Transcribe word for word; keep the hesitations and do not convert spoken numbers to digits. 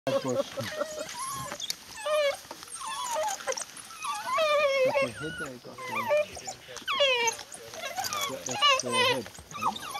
Got their head there, got their, that's their head. Right?